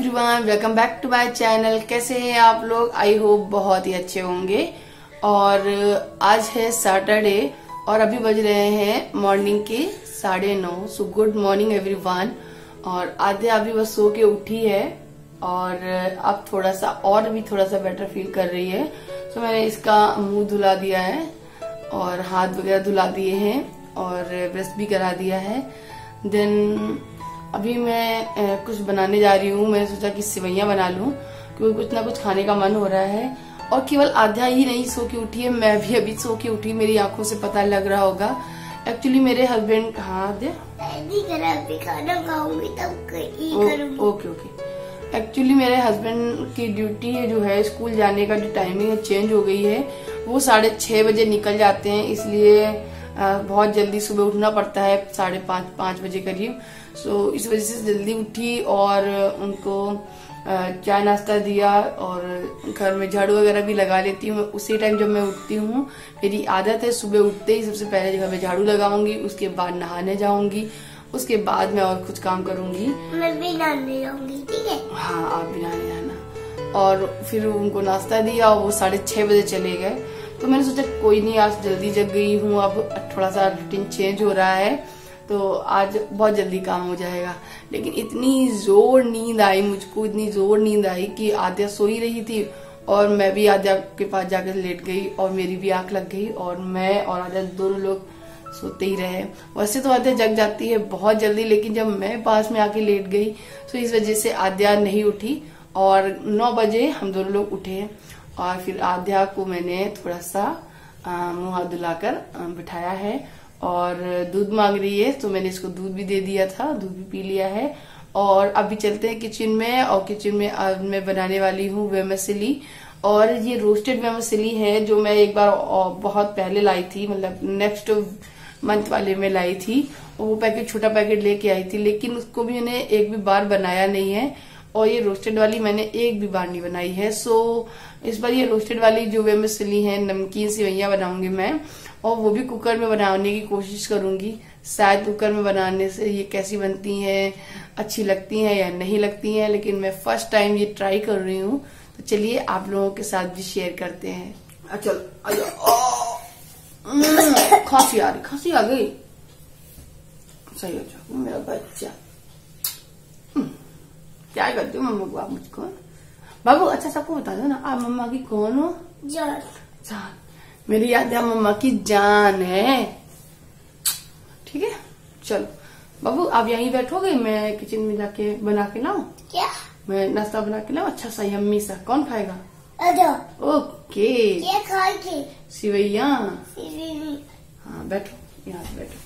Everyone, welcome back to my channel. कैसे हैं आप लोग? आई होप बहुत ही अच्छे होंगे। और आज है सैटरडे और अभी बज रहे हैं मॉर्निंग के 9:30। So good morning everyone. और आद्या अभी बस सो के उठी है और अब थोड़ा सा बेटर फील कर रही है। सो मैंने इसका मुंह धुला दिया है और हाथ वगैरह धुला दिए हैं और ब्रश भी करा दिया है। देन अभी मैं कुछ बनाने जा रही हूँ। मैंने सोचा कि सिवैयां बना लूं क्योंकि कुछ ना कुछ खाने का मन हो रहा है। और केवल आद्या ही नहीं सो के उठी है, मैं भी अभी सो के उठी। मेरी आंखों से पता लग रहा होगा। एक्चुअली मेरे हस्बैंड, हाँ आद्या खाना खाऊंगी तब करूंगी। ओके। एक्चुअली मेरे हस्बैंड की ड्यूटी जो है, स्कूल जाने का जो टाइमिंग है चेंज हो गई है। वो 6:30 बजे निकल जाते हैं, इसलिए बहुत जल्दी सुबह उठना पड़ता है, 5:30 बजे करीब। सो इस वजह से जल्दी उठी और उनको चाय नाश्ता दिया और घर में झाड़ू वगैरह भी लगा लेती हूँ उसी टाइम जब मैं उठती हूँ। मेरी आदत है सुबह उठते ही सबसे पहले घर में झाड़ू लगाऊंगी, उसके बाद नहाने जाऊंगी, उसके बाद मैं और कुछ काम करूंगी। मैं भी नहाने जाऊंगी, ठीक है? हाँ, आप भी नहाने जाना। और फिर उनको नाश्ता दिया और वो 6:30 बजे चले गए। तो मैंने सोचा कोई नहीं, आज जल्दी जग गई हूँ, अब थोड़ा सा रूटीन चेंज हो रहा है तो आज बहुत जल्दी काम हो जाएगा। लेकिन इतनी जोर नींद आई कि आद्या सो ही रही थी और मैं भी आद्या के पास जाकर लेट गई और मेरी भी आंख लग गई और मैं और आद्या दोनों लोग सोते ही रहे। वैसे तो आद्या जग जाती है बहुत जल्दी, लेकिन जब मैं पास में आके लेट गई तो इस वजह से आद्या नहीं उठी और 9 बजे हम दोनों लोग उठे। और फिर आद्या को मैंने थोड़ा सा मुंह हाथ धुलाकर बिठाया है और दूध मांग रही है तो मैंने इसको दूध भी दे दिया था, दूध भी पी लिया है। और अभी चलते हैं किचन में। और किचन में आज मैं बनाने वाली हूँ वेमसिली। और ये रोस्टेड वेमसिली है जो मैं एक बार बहुत पहले लाई थी, मतलब नेक्स्ट मंथ वाले में लाई थी। वो पैकेट, छोटा पैकेट लेके आई थी, लेकिन उसको भी मैंने एक भी बार बनाया नहीं है। और ये रोस्टेड वाली मैंने एक भी बार नहीं बनाई है। सो इस बार ये रोस्टेड वाली जो वेमसिली है, नमकीन सेवैयां बनाऊंगी मैं, और वो भी कुकर में बनाने की कोशिश करूंगी। शायद कुकर में बनाने से ये कैसी बनती हैं, अच्छी लगती हैं या नहीं लगती हैं, लेकिन मैं फर्स्ट टाइम ये ट्राई कर रही हूँ। तो चलिए आप लोगों के साथ भी शेयर करते हैं। चलो खांसी आ गई। सही हो जाओ मेरा बच्चा। क्या करती हो मम्मा को आप मुझको? बाबू अच्छा सबको बता दो ना, आप मम्मा की कौन हो? जान। मेरी आद्या मम्मा की जान है, ठीक है? चलो बाबू आप यहीं बैठोगे, मैं किचन में जाके बना के लाऊं? क्या? मैं नाश्ता बना के लाऊं अच्छा सा यम्मी सा। कौन खाएगा? ओके। क्या खाएगी? सिवैया। हाँ बैठो, यहाँ पे बैठो।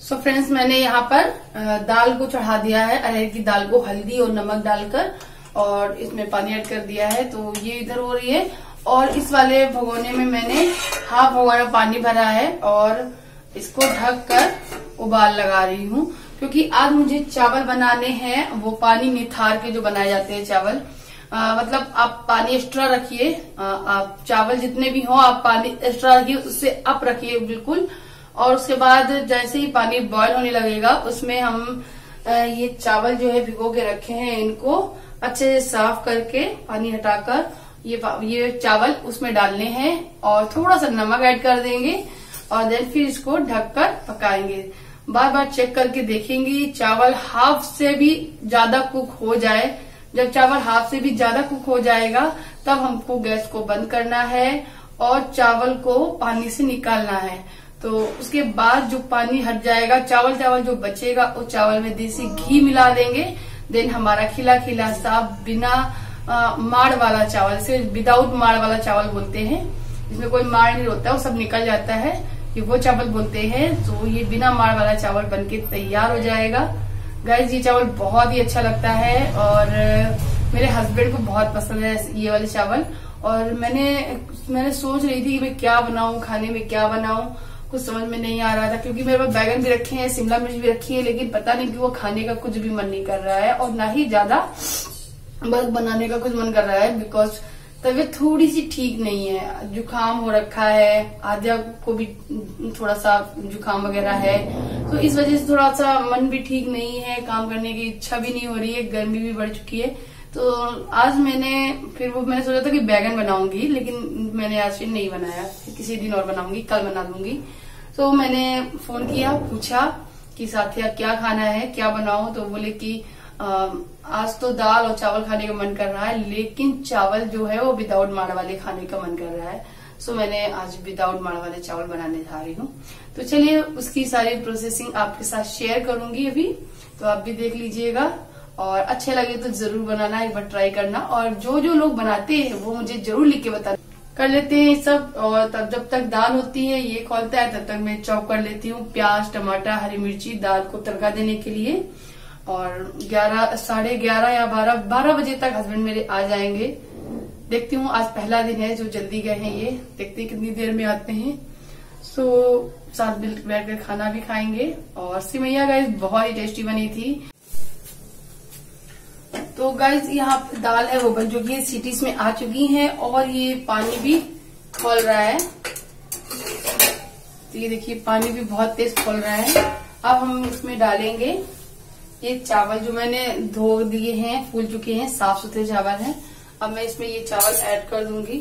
सो फ्रेंड्स, मैंने यहाँ पर दाल को चढ़ा दिया है, अरहर की दाल को हल्दी और नमक डालकर, और इसमें पानी ऐड कर दिया है। तो ये इधर हो रही है, और इस वाले भगोने में मैंने हाफ भगोना पानी भरा है और इसको ढक कर उबाल लगा रही हूँ, क्योंकि आज मुझे चावल बनाने हैं, वो पानी निथार के जो बनाए जाते हैं चावल। मतलब आप पानी एक्स्ट्रा रखिए, आप चावल जितने भी हो आप पानी एक्स्ट्रा रखिए, उससे अप रखिए बिल्कुल। और उसके बाद जैसे ही पानी बॉयल होने लगेगा, उसमें हम ये चावल जो है भिगो के रखे हैं, इनको अच्छे से साफ करके पानी हटाकर ये चावल उसमें डालने हैं, और थोड़ा सा नमक ऐड कर देंगे, और देन फिर इसको ढककर पकाएंगे। बार बार चेक करके देखेंगे चावल हाफ से भी ज्यादा कुक हो जाए। जब चावल हाफ से भी ज्यादा कुक हो जाएगा, तब हमको गैस को बंद करना है और चावल को पानी से निकालना है। तो उसके बाद जो पानी हट जाएगा, चावल जो बचेगा, उस चावल में देसी घी मिला देंगे। देन हमारा खिला खिला साफ बिना माड़ वाला चावल, से विदाउट माड़ वाला चावल बोलते हैं, इसमें कोई माड़ नहीं होता, वो सब निकल जाता है, ये वो चावल बोलते हैं। तो ये बिना माड़ वाला चावल बनके तैयार हो जाएगा। गाइस, ये चावल बहुत ही अच्छा लगता है और मेरे हस्बैंड को बहुत पसंद है ये वाले चावल। और मैंने सोच रही थी कि मैं क्या बनाऊं, खाने में क्या बनाऊं, कुछ समझ में नहीं आ रहा था, क्योंकि मेरे पास बैगन भी रखे हैं, शिमला मिर्च भी रखी है, लेकिन पता नहीं क्यों वो खाने का कुछ भी मन नहीं कर रहा है, और ना ही ज्यादा बस बनाने का कुछ मन कर रहा है, बिकॉज तबीयत थोड़ी सी ठीक नहीं है, जुकाम हो रखा है, आद्या को भी थोड़ा सा जुकाम वगैरह है, तो इस वजह से थोड़ा सा मन भी ठीक नहीं है, काम करने की इच्छा भी नहीं हो रही है, गर्मी भी बढ़ चुकी है। तो आज मैंने सोचा था कि बैगन बनाऊंगी, लेकिन मैंने आज फिर नहीं बनाया, किसी दिन और बनाऊंगी, कल बना दूंगी। तो मैंने फोन किया, पूछा कि साथिया क्या खाना है, क्या बनाऊं, तो बोले कि आज तो दाल और चावल खाने का मन कर रहा है, लेकिन चावल जो है वो विदाउट माड़ वाले खाने का मन कर रहा है। सो मैंने आज विदाउट माड़ वाले चावल बनाने जा रही हूँ। तो चलिए उसकी सारी प्रोसेसिंग आपके साथ शेयर करूंगी अभी, तो आप भी देख लीजिएगा, और अच्छे लगे तो जरूर बनाना, एक बार ट्राई करना, और जो लोग बनाते हैं वो मुझे जरूर लिख के बताना। कर लेते हैं सब, और तब जब तक दाल होती है, ये खोलता है, तब तक मैं चॉप कर लेती हूँ प्याज, टमाटर, हरी मिर्ची, दाल को तड़का देने के लिए। और 11:30 या 12 बजे तक हस्बैंड मेरे आ जाएंगे। देखती हूँ, आज पहला दिन है जो जल्दी गए हैं, ये देखते हैं कितनी देर में आते हैं। सो साथ मिल बैठ कर खाना भी खाएंगे। और सिमैया गाइस बहुत ही टेस्टी बनी थी। तो गाइस यहाँ दाल है वो बन चुकी है, सीटीज में आ चुकी है, और ये पानी भी खोल रहा है। तो ये देखिए पानी भी बहुत तेज खोल रहा है। अब हम इसमें डालेंगे ये चावल जो मैंने धो दिए हैं, फूल चुके हैं, साफ सुथरे चावल हैं। अब मैं इसमें ये चावल ऐड कर दूंगी।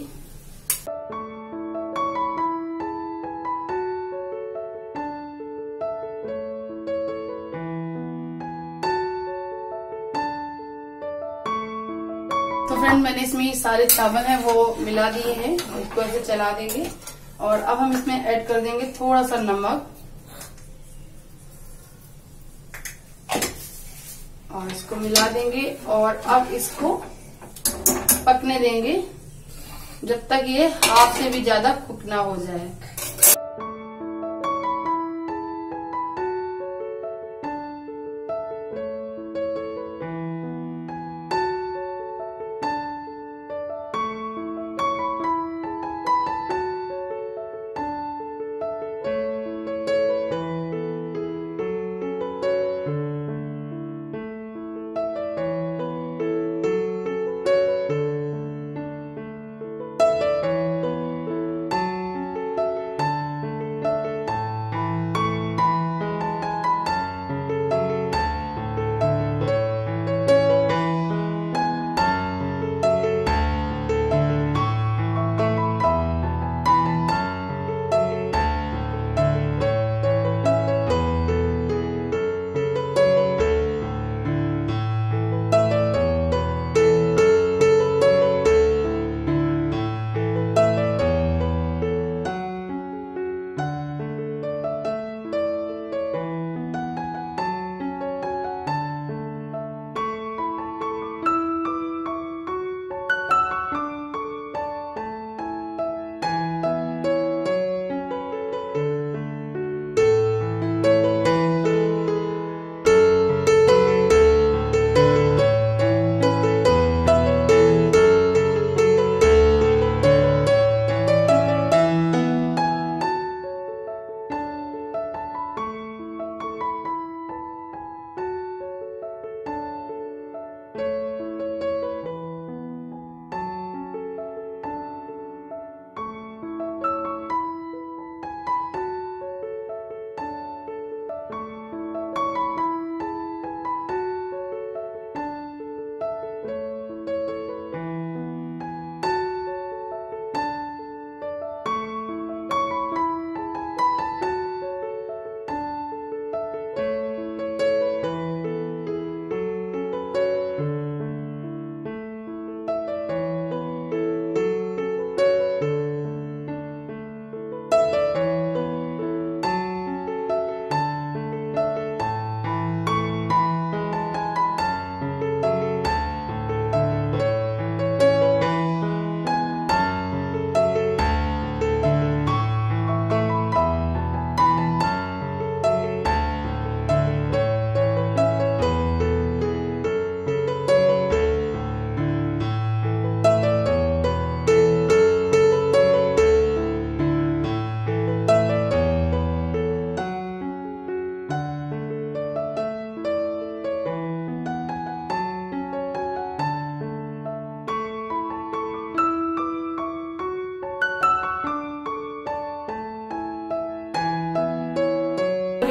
तो फ्रेंड, मैंने इसमें ये सारे चावल हैं वो मिला दिए हैं, इसको ऐसे चला देंगे। और अब हम इसमें ऐड कर देंगे थोड़ा सा नमक, और इसको मिला देंगे, और अब इसको पकने देंगे जब तक ये हाफ से भी ज्यादा कुक ना हो जाए।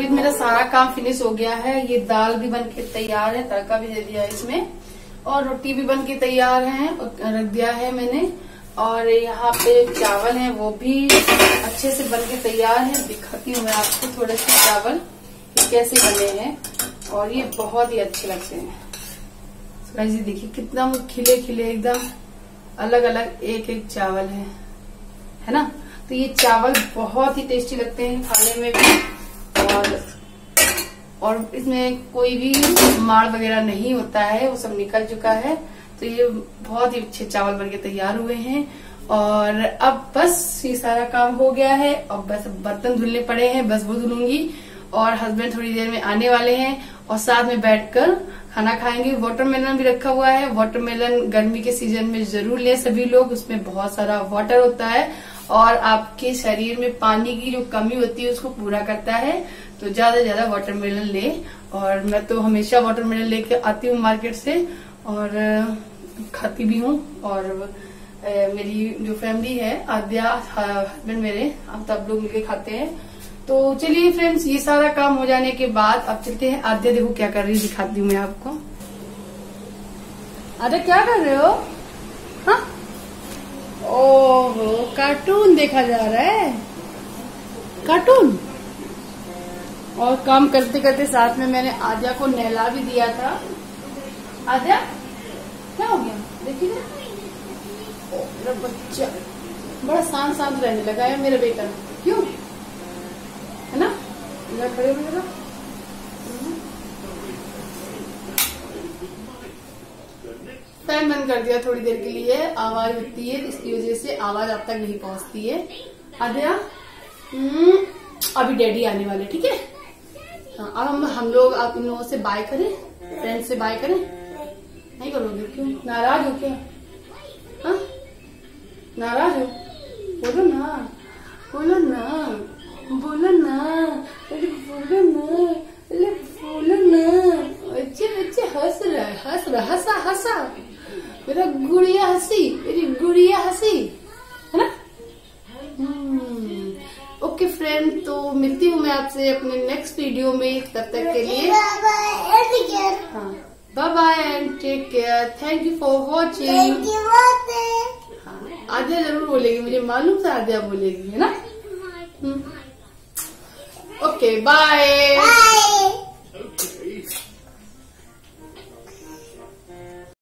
अभी मेरा सारा काम फिनिश हो गया है। ये दाल भी बन के तैयार है, तड़का भी दे दिया है इसमें, और रोटी भी बन के तैयार है, रख दिया है मैंने। और यहाँ पे चावल है, वो भी अच्छे से बन के तैयार है। दिखाती हूँ मैं आपको थोड़े से चावल ये कैसे बने हैं, और ये बहुत ही अच्छे लगते हैं। जी देखिए कितना खिले खिले एकदम अलग अलग एक एक चावल है ना। तो ये चावल बहुत ही टेस्टी लगते हैं खाने में भी, और इसमें कोई भी माड़ वगैरह नहीं होता है, वो सब निकल चुका है। तो ये बहुत ही अच्छे चावल बनके तैयार हुए हैं। और अब बस ये सारा काम हो गया है, और बस बर्तन धुलने पड़े हैं, बस वो धुलूंगी। और हस्बैंड थोड़ी देर में आने वाले हैं, और साथ में बैठकर खाना खाएंगे। वाटरमेलन भी रखा हुआ है। वाटरमेलन गर्मी के सीजन में जरूर ले सभी लोग, उसमें बहुत सारा वाटर होता है, और आपके शरीर में पानी की जो कमी होती है उसको पूरा करता है। तो ज्यादा से ज्यादा वाटरमेलन ले। और मैं तो हमेशा वाटरमेलन लेके आती हूँ मार्केट से, और खाती भी हूँ। और मेरी जो फैमिली है, आद्या, हस्बैंड मेरे, हम सब लोग मिलकर खाते हैं। तो चलिए फ्रेंड्स, ये सारा काम हो जाने के बाद अब चलते हैं। आद्या देखो क्या कर रही है, दिखाती हूँ मैं आपको। आद्या क्या कर रहे हो? हाँ, ओहो कार्टून देखा जा रहा है, कार्टून। और काम करते करते साथ में मैंने आद्या को नहला भी दिया था। आद्या क्या हो गया, देखिए मेरा बच्चा बड़ा शांत शांत रहने लगा है मेरा बेटा। क्यों, है ना? इधर खड़े हो जरा। फैन बंद कर दिया थोड़ी देर के लिए, आवाज होती है इसकी वजह से आवाज आप तक नहीं पहुंचती है। आद्या अभी डैडी आने वाले, ठीक है? हाँ, अब हम लोग आप इन लोगों से बाय करें, फ्रेंड से बाय करें। नहीं करोगे? क्यों, नाराज हो क्या? हाँ, नाराज हो? बोलो ना, बोलो ना, बोलो ना, अरे बोलो ना, अरे बोलो ना। अच्छे बच्चे हंस रहा है, हंस रहा, हंसा हंसा, मेरा गुड़िया हंसी, मेरी गुड़िया हंसी, है ना? ओके फ्रेंड, तो मिलती हूँ मैं आपसे अपने नेक्स्ट वीडियो में। तब तक के लिए हाँ, bye bye and take care. Thank you for watching. Aadya जरूर बोलेगी, मुझे मालूम था आद्या बोलेगी, है ना? Okay bye.